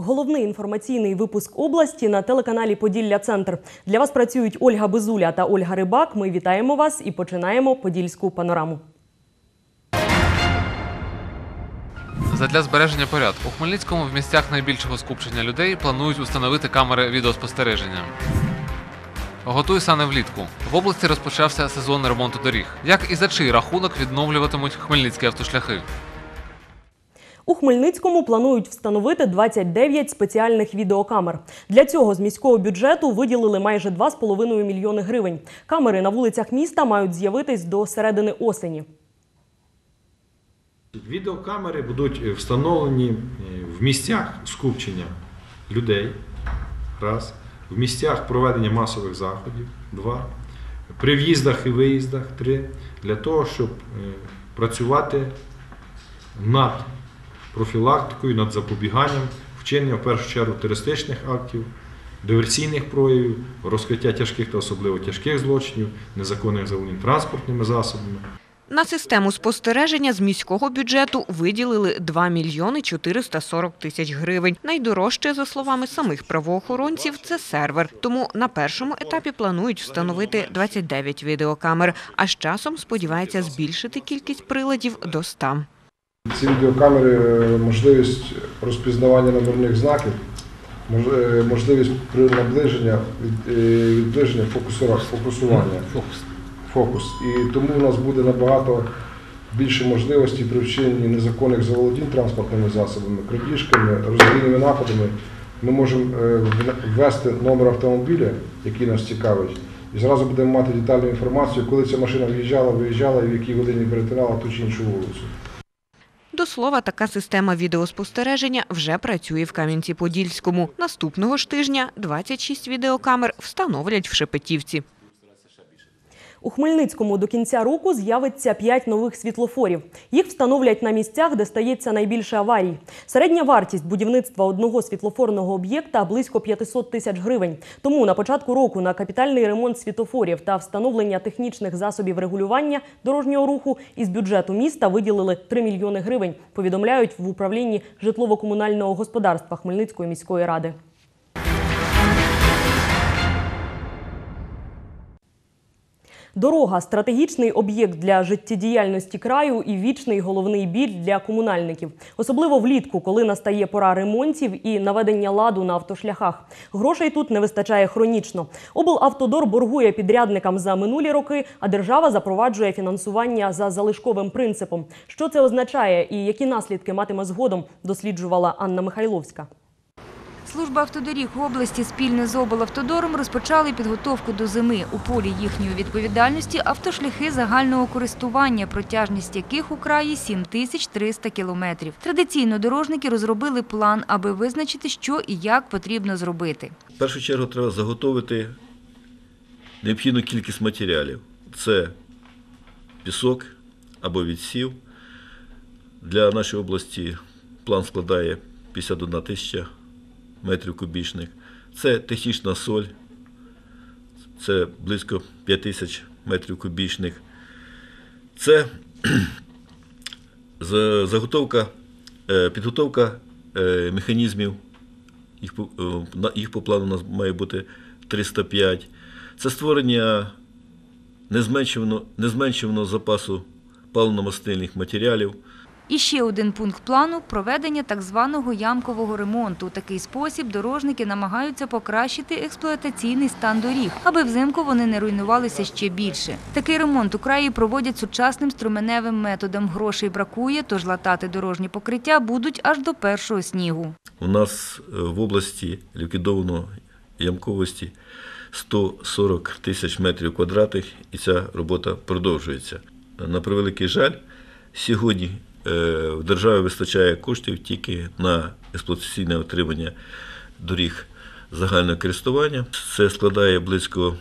Головний інформаційний випуск області на телеканалі «Поділля-Центр». Для вас працюють Ольга Безуля та Ольга Рибак. Ми вітаємо вас і починаємо «Подільську панораму». Задля збереження порядку у Хмельницькому в місцях найбільшого скупчення людей планують установити камери відеоспостереження. Готуй сани влітку. В області розпочався сезон ремонту доріг. Як і за чий рахунок відновлюватимуть хмельницькі автошляхи? У Хмельницькому планують встановити 29 спеціальних відеокамер. Для цього з міського бюджету виділили майже 2,5 мільйони гривень. Камери на вулицях міста мають з'явитись до середини осені. Відеокамери будуть встановлені в місцях скупчення людей, раз, в місцях проведення масових заходів, два, при в'їздах і виїздах, три, для того, щоб працювати над профілактикою, над запобіганням вчинення, в першу чергу, терористичних актів, диверсійних проявів, розкриття тяжких та особливо тяжких злочинів, незаконних заволодінь транспортними засобами. На систему спостереження з міського бюджету виділили 2 мільйони 440 тисяч гривень. Найдорожче, за словами самих правоохоронців, це сервер. Тому на першому етапі планують встановити 29 відеокамер, а з часом сподіваються збільшити кількість приладів до 100. Ці відеокамери – можливість розпізнавання номерних знаків, можливість наближення, відближення фокусування. Фокус. І тому у нас буде набагато більше можливостей при вчиненні незаконних заволодінь транспортними засобами, крадіжками, розбійними нападами. Ми можемо ввести номер автомобіля, який нас цікавить, і зразу будемо мати детальну інформацію, коли ця машина в'їжджала, виїжджала і в якій годині перетинала ту чи іншу вулицю. До слова, така система відеоспостереження вже працює в Кам'янці-Подільському. Наступного ж тижня 26 відеокамер встановлять в Шепетівці. У Хмельницькому до кінця року з'явиться 5 нових світлофорів. Їх встановлять на місцях, де стається найбільше аварій. Середня вартість будівництва одного світлофорного об'єкта – близько 500 тисяч гривень. Тому на початку року на капітальний ремонт світлофорів та встановлення технічних засобів регулювання дорожнього руху із бюджету міста виділили 3 мільйони гривень, повідомляють в управлінні житлово-комунального господарства Хмельницької міської ради. Дорога – стратегічний об'єкт для життєдіяльності краю і вічний головний біль для комунальників. Особливо влітку, коли настає пора ремонтів і наведення ладу на автошляхах. Грошей тут не вистачає хронічно. Облавтодор боргує підрядникам за минулі роки, а держава запроваджує фінансування за залишковим принципом. Що це означає і які наслідки матиме згодом, досліджувала Анна Михайловська. Служба автодоріг області спільно з облавтодором розпочали підготовку до зими. У полі їхньої відповідальності автошляхи загального користування, протяжність яких у краї 7300 кілометрів. Традиційно дорожники розробили план, аби визначити, що і як потрібно зробити. В першу чергу треба заготовити необхідну кількість матеріалів. Це пісок або відсів. Для нашої області план складає 51 тисяча метрів кубічних. Це технічна соль, це близько 5000 метрів кубічних. Це підготовка механізмів, їх по плану у нас має бути 305. Це створення незменшуваного запасу паливно-мастильних матеріалів. І ще один пункт плану – проведення так званого ямкового ремонту. У такий спосіб дорожники намагаються покращити експлуатаційний стан доріг, аби взимку вони не руйнувалися ще більше. Такий ремонт у краї проводять сучасним струменевим методом. Грошей бракує, тож латати дорожні покриття будуть аж до першого снігу. У нас в області ліквідовано ямковості 140 тисяч метрів квадратних, і ця робота продовжується. На превеликий жаль, сьогодні в державі вистачає коштів тільки на експлуатаційне утримання доріг загального користування. Це складає близько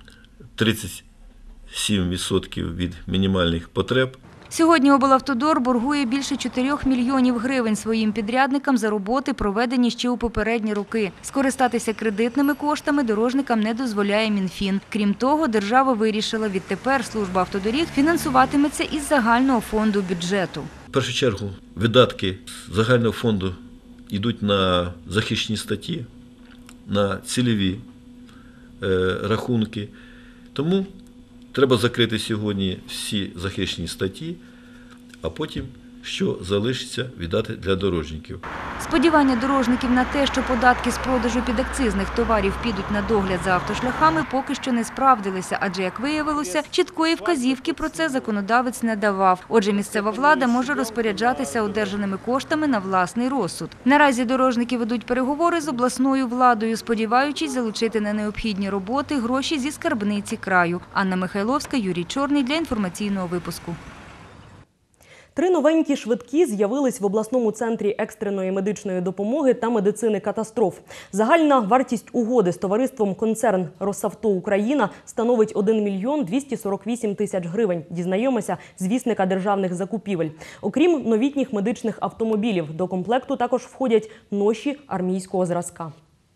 37% від мінімальних потреб. Сьогодні облавтодор боргує більше 4 мільйонів гривень своїм підрядникам за роботи, проведені ще у попередні роки. Скористатися кредитними коштами дорожникам не дозволяє Мінфін. Крім того, держава вирішила, відтепер служба автодоріг фінансуватиметься із загального фонду бюджету. В першу чергу видатки загального фонду йдуть на захищені статті, на цільові рахунки. Тому треба закрити сьогодні всі захищені статті, а потім, що залишиться, віддати для дорожників. Сподівання дорожників на те, що податки з продажу підакцизних товарів підуть на догляд за автошляхами, поки що не справдилися, адже, як виявилося, чіткої вказівки про це законодавець не давав. Отже, місцева влада може розпоряджатися одержаними коштами на власний розсуд. Наразі дорожники ведуть переговори з обласною владою, сподіваючись залучити на необхідні роботи гроші зі скарбниці краю. Анна Михайловська, Юрій Чорний для інформаційного випуску. 3 новенькі швидкі з'явились в обласному центрі екстреної медичної допомоги та медицини катастроф. Загальна вартість угоди з товариством «Концерн Росавто Україна» становить 1 мільйон 248 тисяч гривень, дізнаємося з вісника державних закупівель. Окрім новітніх медичних автомобілів, до комплекту також входять ноші армійського зразка.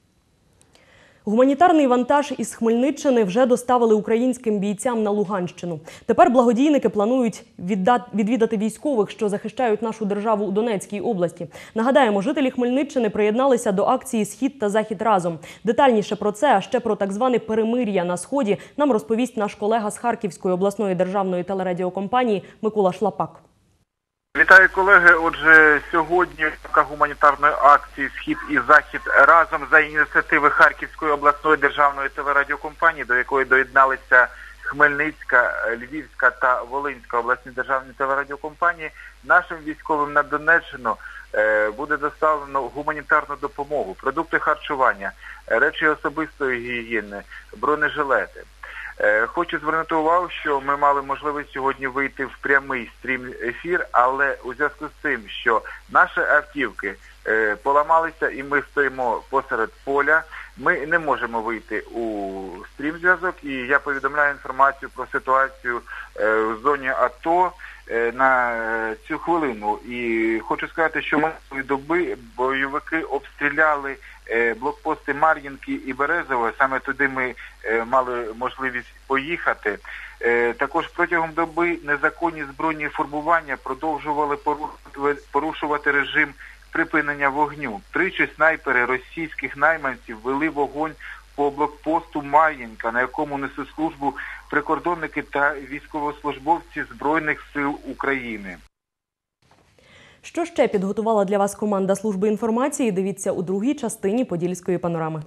Гуманітарний вантаж із Хмельниччини вже доставили українським бійцям на Луганщину. Тепер благодійники планують відвідати військових, що захищають нашу державу у Донецькій області. Нагадаємо, жителі Хмельниччини приєдналися до акції «Схід та Захід разом». Детальніше про це, а ще про так зване перемир'я на Сході, нам розповість наш колега з Харківської обласної державної телерадіокомпанії Микола Шлапак. Вітаю, колеги. Отже, сьогодні така гуманітарної акції «Схід і Захід разом» за ініціативи Харківської обласної державної телерадіокомпанії, до якої доєдналися Хмельницька, Львівська та Волинська обласні державні телерадіокомпанії. Нашим військовим на Донеччину буде доставлено гуманітарну допомогу, продукти харчування, речі особистої гігієни, бронежилети. Хочу звернути увагу, що ми мали можливість сьогодні вийти в прямий стрім-ефір, але у зв'язку з тим, що наші автівки поламалися і ми стоїмо посеред поля, ми не можемо вийти у стрім-зв'язок, і я повідомляю інформацію про ситуацію в зоні АТО на цю хвилину. І хочу сказати, що минулої доби бойовики обстріляли блокпости Мар'їнки і Березове, саме туди ми мали можливість поїхати. Також протягом доби незаконні збройні формування продовжували порушувати режим припинення вогню. Тричі снайпери російських найманців вели вогонь по блокпосту Мар'їнка, на якому несуть службу прикордонники та військовослужбовці Збройних сил України. Що ще підготувала для вас команда служби інформації, дивіться у другій частині «Подільської панорами».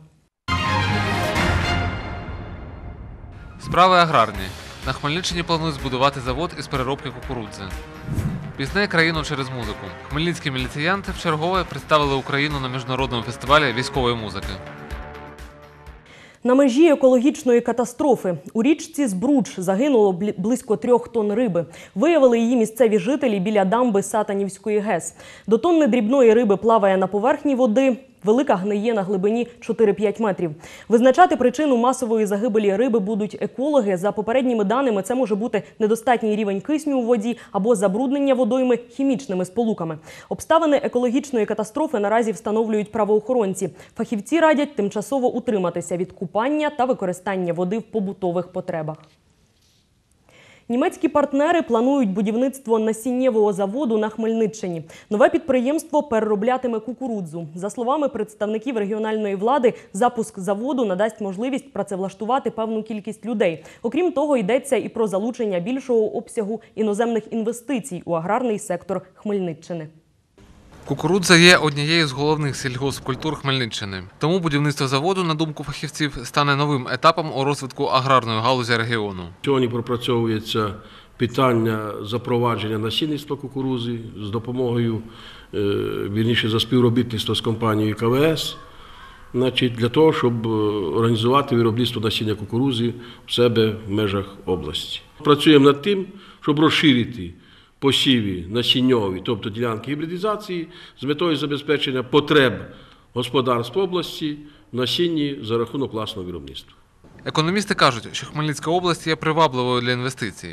Справи аграрні. На Хмельниччині планують збудувати завод із переробки кукурудзи. Пізнає країну через музику. Хмельницькі міліціянти вчергове представили Україну на міжнародному фестивалі військової музики. На межі екологічної катастрофи у річці Збруч загинуло близько 3 тонн риби. Виявили її місцеві жителі біля дамби Сатанівської ГЕС. До тонни дрібної риби плаває на поверхні води, велика гниє на глибині 4-5 метрів. Визначати причину масової загибелі риби будуть екологи. За попередніми даними, це може бути недостатній рівень кисню у воді або забруднення водойми хімічними сполуками. Обставини екологічної катастрофи наразі встановлюють правоохоронці. Фахівці радять тимчасово утриматися від купання та використання води в побутових потребах. Німецькі партнери планують будівництво насіннєвого заводу на Хмельниччині. Нове підприємство перероблятиме кукурудзу. За словами представників регіональної влади, запуск заводу надасть можливість працевлаштувати певну кількість людей. Окрім того, йдеться і про залучення більшого обсягу іноземних інвестицій у аграрний сектор Хмельниччини. Кукурудза є однією з головних сільгоспкультур Хмельниччини. Тому будівництво заводу, на думку фахівців, стане новим етапом у розвитку аграрної галузі регіону. Сьогодні пропрацьовується питання запровадження насінництва кукурудзи з допомогою, за співробітництво з компанією КВС, для того, щоб організувати виробництво насіння кукурудзи в себе в межах області. Працюємо над тим, щоб розширити посіві насінньові, тобто ділянки гібридизації, з метою забезпечення потреб господарств області в насінні за рахунок власного виробництва. Економісти кажуть, що Хмельницька область є привабливою для інвестицій.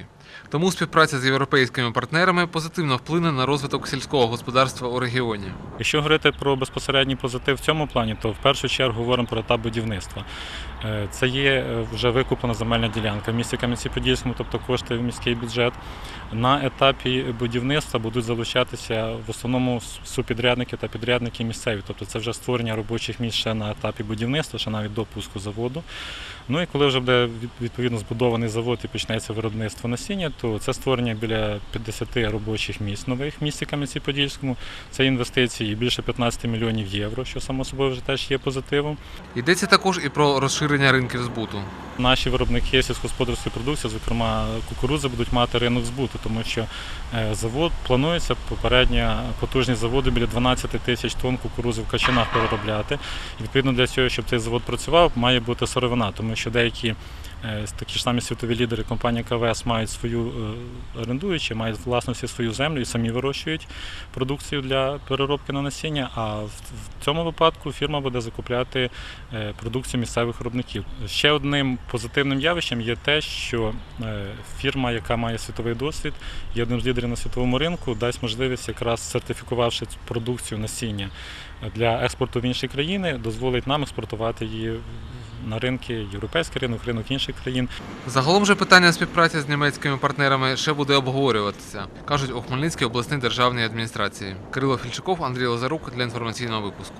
Тому співпраця з європейськими партнерами позитивно вплине на розвиток сільського господарства у регіоні. Якщо говорити про безпосередній позитив в цьому плані, то в першу чергу говоримо про етап будівництва. Це є вже викуплена земельна ділянка в місті Кам'янці-Подільському, тобто кошти в міський бюджет. На етапі будівництва будуть залучатися в основному субпідрядники та підрядники місцеві. Тобто це вже створення робочих місць ще на етапі будівництва, ще навіть до пуску заводу. Ну і коли вже буде відповідно збудований завод і почнеться виробництво насіння, то це створення біля 50 робочих місць нових в місті Кам'янці-Подільському. Це інвестиції більше 15 мільйонів євро, що само собою вже теж є позитивом. Йдеться також і про розширення ринків збуту. Наші виробники сільськогосподарської продукції, зокрема кукурудзи, будуть мати ринок збуту, тому що завод планується попередньо потужність заводу біля 12 тисяч тонн кукурудзи в Качанах переробляти. І відповідно для цього, щоб цей завод працював, має бути сировина, тому що деякі такі ж самі світові лідери компанії КВС мають свою орендуючі, мають власності свою землю і самі вирощують продукцію для переробки на насіння, а в цьому випадку фірма буде закупляти продукцію місцевих виробників. Ще одним позитивним явищем є те, що фірма, яка має світовий досвід, є одним з лідерів на світовому ринку, дасть можливість, якраз сертифікувавши продукцію насіння для експорту в інші країни, дозволить нам експортувати її на ринки, європейський ринок інших країн. Загалом же питання співпраці з німецькими партнерами ще буде обговорюватися, кажуть у Хмельницькій обласній державній адміністрації. Кирило Фільчиков, Андрій Лазарук для інформаційного випуску.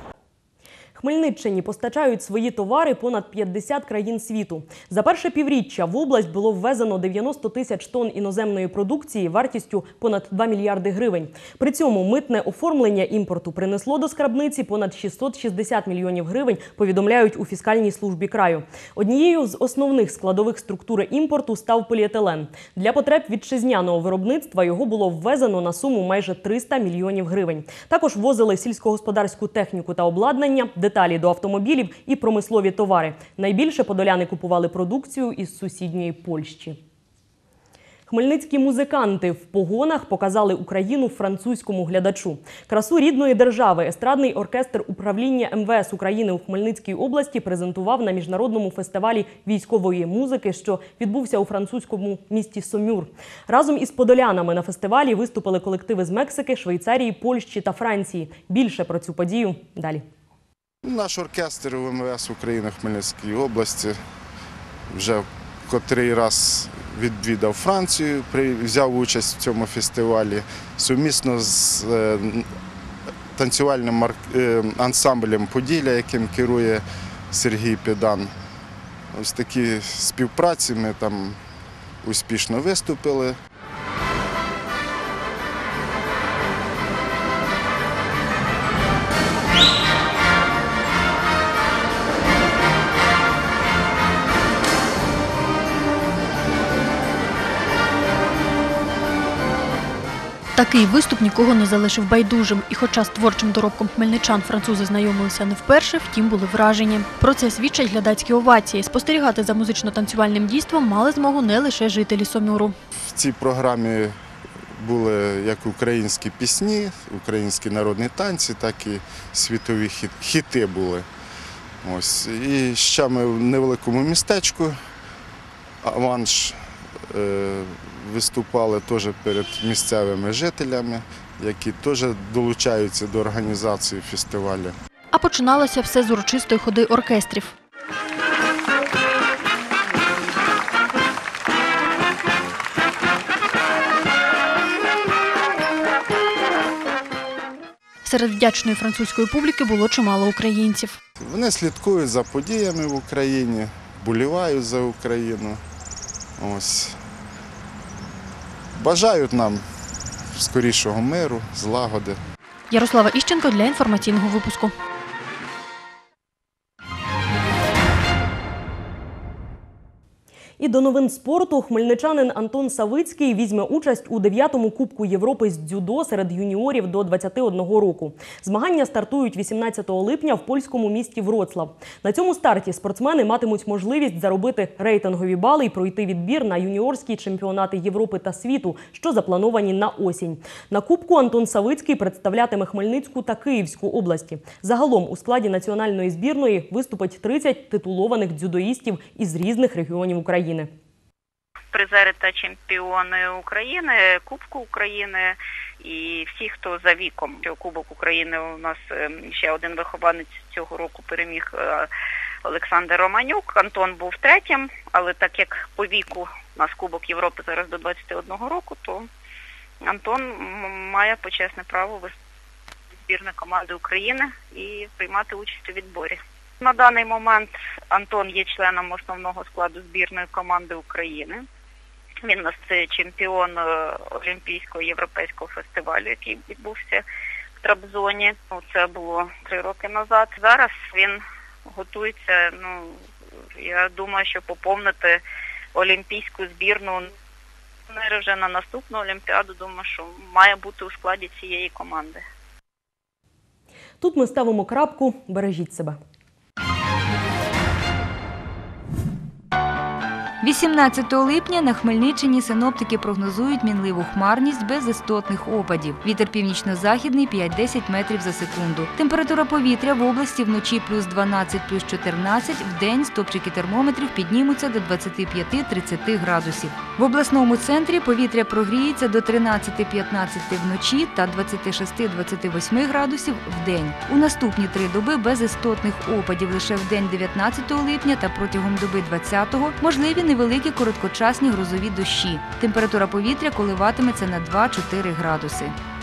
Хмельниччині постачають свої товари понад 50 країн світу. За перше півріччя в область було ввезено 90 тисяч тонн іноземної продукції вартістю понад 2 мільярди гривень. При цьому митне оформлення імпорту принесло до скарбниці понад 660 мільйонів гривень, повідомляють у фіскальній службі краю. Однією з основних складових структури імпорту став поліетилен. Для потреб вітчизняного виробництва його було ввезено на суму майже 300 мільйонів гривень. Також ввозили сільськогосподарську техніку та обладнання, деталі до автомобілів і промислові товари. Найбільше подоляни купували продукцію із сусідньої Польщі. Хмельницькі музиканти в погонах показали Україну французькому глядачу. Красу рідної держави естрадний оркестр управління МВС України у Хмельницькій області презентував на міжнародному фестивалі військової музики, що відбувся у французькому місті Сомюр. Разом із подолянами на фестивалі виступили колективи з Мексики, Швейцарії, Польщі та Франції. Більше про цю подію далі. Наш оркестр у МВС України в Хмельницькій області вже котрий раз відвідав Францію, взяв участь в цьому фестивалі сумісно з танцювальним ансамблем «Поділля», яким керує Сергій Педан. Ось такі співпраці ми там успішно виступили. Такий виступ нікого не залишив байдужим. І хоча з творчим доробком хмельничан французи знайомилися не вперше, втім були вражені. Про це свідчать глядацькі овації. Спостерігати за музично-танцювальним дійством мали змогу не лише жителі Сомюру. В цій програмі були як українські пісні, українські народні танці, так і світові хіти були. Ось. І ще ми в невеликому містечку Аванш виступали теж перед місцевими жителями, які теж долучаються до організації фестивалю. А починалося все з урочистої ходи оркестрів. Серед вдячної французької публіки було чимало українців. Вони слідкують за подіями в Україні, вболівають за Україну. Ось. Бажають нам скорішого миру, злагоди. Ярослава Іщенко для інформаційного випуску. І до новин спорту. Хмельничанин Антон Савицький візьме участь у 9-му Кубку Європи з дзюдо серед юніорів до 21 року. Змагання стартують 18 липня в польському місті Вроцлав. На цьому старті спортсмени матимуть можливість заробити рейтингові бали і пройти відбір на юніорські чемпіонати Європи та світу, що заплановані на осінь. На Кубку Антон Савицький представлятиме Хмельницьку та Київську області. Загалом у складі національної збірної виступить 30 титулованих дзюдоїстів із різних регіонів України. призери та чемпіони України, Кубку України і всі, хто за віком. Кубок України у нас ще один вихованець цього року переміг Олександр Романюк. Антон був третім, але так як по віку у нас Кубок Європи зараз до 21 року, то Антон має почесне право виступити збірної команди України і приймати участь у відборі. На даний момент Антон є членом основного складу збірної команди України. Він у нас чемпіон Олімпійського європейського фестивалю, який відбувся в Трабзоні. Це було 3 роки назад. Зараз він готується, я думаю, що поповнити олімпійську збірну вже на наступну Олімпіаду. Думаю, що має бути у складі цієї команди. Тут ми ставимо крапку. Бережіть себе. 18 липня на Хмельниччині синоптики прогнозують мінливу хмарність без істотних опадів. Вітер північно-західний 5-10 метрів за секунду. Температура повітря в області вночі плюс 12, плюс 14, вдень стопчики термометрів піднімуться до 25-30 градусів. В обласному центрі повітря прогріється до 13-15 вночі та 26-28 градусів вдень. У наступні 3 доби без істотних опадів лише вдень 19 липня та протягом доби 20-го можливі невеликі короткочасні грозові дощі. Температура повітря коливатиметься на 2-4 градуси.